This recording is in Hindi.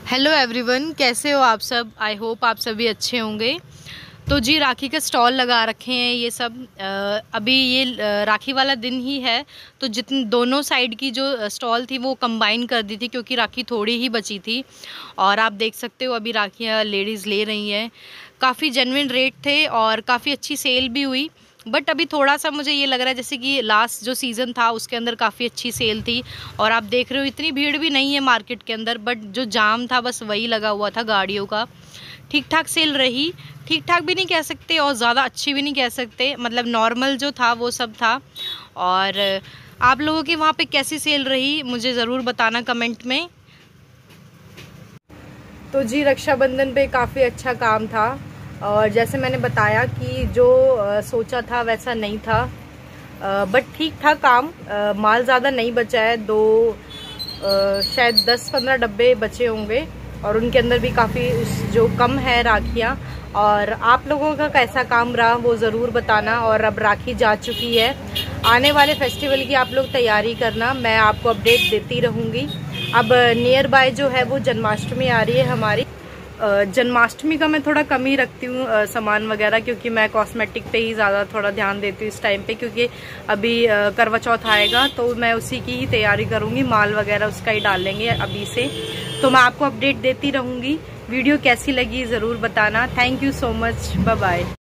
हेलो एवरीवन, कैसे हो आप सब। आई होप आप सभी अच्छे होंगे। तो जी राखी का स्टॉल लगा रखे हैं ये सब। अभी ये राखी वाला दिन ही है, तो जितने दोनों साइड की जो स्टॉल थी वो कंबाइन कर दी थी क्योंकि राखी थोड़ी ही बची थी। और आप देख सकते हो अभी राखियाँ लेडीज़ ले रही हैं। काफ़ी जेन्युइन रेट थे और काफ़ी अच्छी सेल भी हुई। बट अभी थोड़ा सा मुझे ये लग रहा है जैसे कि लास्ट जो सीज़न था उसके अंदर काफ़ी अच्छी सेल थी। और आप देख रहे हो इतनी भीड़ भी नहीं है मार्केट के अंदर, बट जो जाम था बस वही लगा हुआ था गाड़ियों का। ठीक ठाक सेल रही, ठीक ठाक भी नहीं कह सकते और ज़्यादा अच्छी भी नहीं कह सकते, मतलब नॉर्मल जो था वो सब था। और आप लोगों की वहाँ पे कैसी सेल रही मुझे ज़रूर बताना कमेंट में। तो जी रक्षाबंधन पे काफ़ी अच्छा काम था और जैसे मैंने बताया कि जो सोचा था वैसा नहीं था, बट ठीक था काम। माल ज़्यादा नहीं बचा है, शायद 10-15 डब्बे बचे होंगे और उनके अंदर भी काफ़ी जो कम है राखियाँ। और आप लोगों का कैसा काम रहा वो ज़रूर बताना। और अब राखी जा चुकी है, आने वाले फेस्टिवल की आप लोग तैयारी करना, मैं आपको अपडेट देती रहूँगी। अब नियर बाय जो है वो जन्माष्टमी आ रही है हमारी। जन्माष्टमी का मैं थोड़ा कम ही रखती हूँ सामान वगैरह, क्योंकि मैं कॉस्मेटिक पे ही ज़्यादा थोड़ा ध्यान देती हूँ इस टाइम पे, क्योंकि अभी करवा चौथ आएगा तो मैं उसी की ही तैयारी करूँगी। माल वगैरह उसका ही डालेंगे अभी से, तो मैं आपको अपडेट देती रहूँगी। वीडियो कैसी लगी ज़रूर बताना। Thank you so much, bye bye.